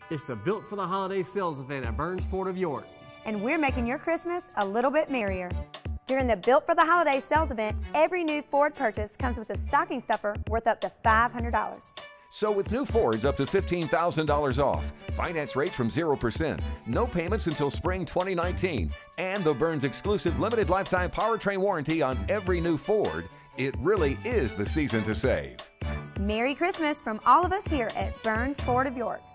It's a Built for the Holiday sales event at Burns Ford of York. And we're making your Christmas a little bit merrier. During the Built for the Holiday sales event, every new Ford purchase comes with a stocking stuffer worth up to $500. So with new Fords up to $15,000 off, finance rates from 0%, no payments until spring 2019, and the Burns exclusive limited lifetime powertrain warranty on every new Ford, it really is the season to save. Merry Christmas from all of us here at Burns Ford of York.